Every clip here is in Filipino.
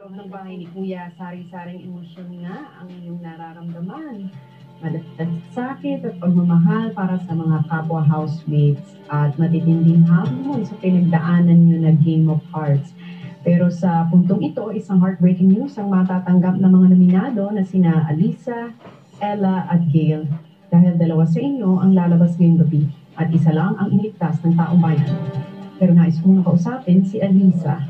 loob ng bahay ni Kuya, sari-saring emosyon nga ang iyong nararamdaman. Malagdag sakit at pagmamahal para sa mga kapwa housemates at matitinding hamon sa pinagdaanan nyo na Game of Hearts. Pero sa puntong ito, isang heartbreaking news ang matatanggap ng mga nominado na sina Alisa, Ella at Gail. Dahil dalawa sa inyo ang lalabas ngayong gabi at isa lang ang iligtas ng taong bayan. Pero nais kong nakausapin si Alisa.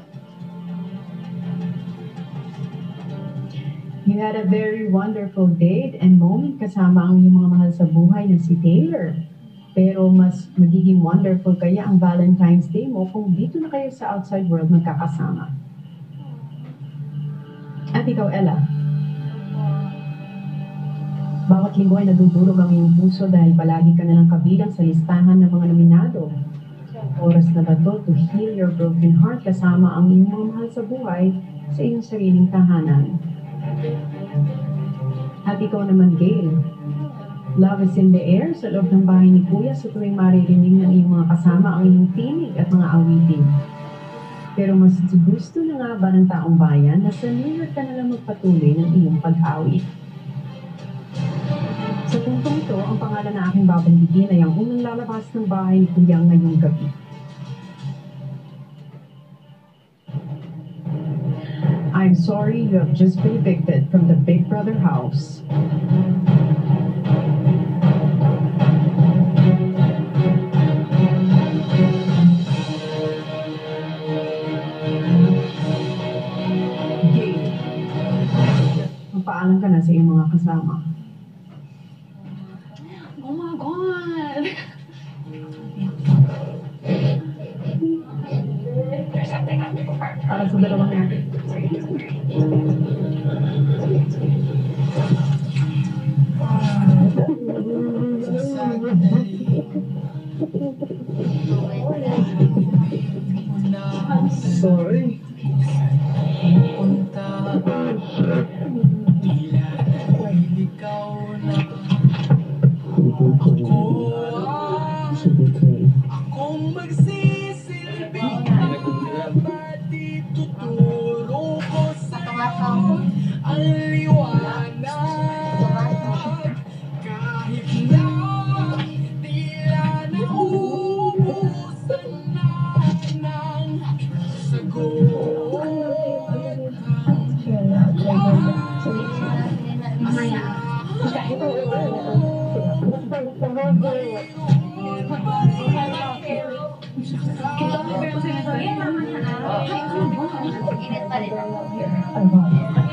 You had a very wonderful date and moment kasama ang iyong mga mahal sa buhay na si Taylor. Pero mas magiging wonderful kaya ang Valentine's Day mo kung dito na kayo sa outside world magkakasama. At ikaw, Ella, bawat linggo ay nadudurog ang iyong puso dahil palagi ka nalang kabilang sa listahan ng mga nominado. Oras na ba to heal your broken heart kasama ang iyong mga mahal sa buhay sa iyong sariling tahanan? At ikaw naman, Gail, love is in the air sa loob ng bahay ni Kuya sa tuwing maririnig ng iyong mga kasama ang iyong tinig at mga awitin. Pero mas gusto na nga ba ng taong bayan na sa New York ka nalang magpatuloy ng iyong pag-awit? Sa puntong ito, ang pangalan na aking babanggitin ay ang unang lalabas ng bahay ni Kuya ngayong gabi. I'm sorry you have just been evicted from the Big Brother house. Gail, magpaalam ka na sa iyong mga kasama. Oh my God! There's something on the car. Para sa dalawang natin. Sorry. Akong magsisilbing pati tuturo ko sa'yo ang liwanag kahit na tila naubusan na ng sagot Kita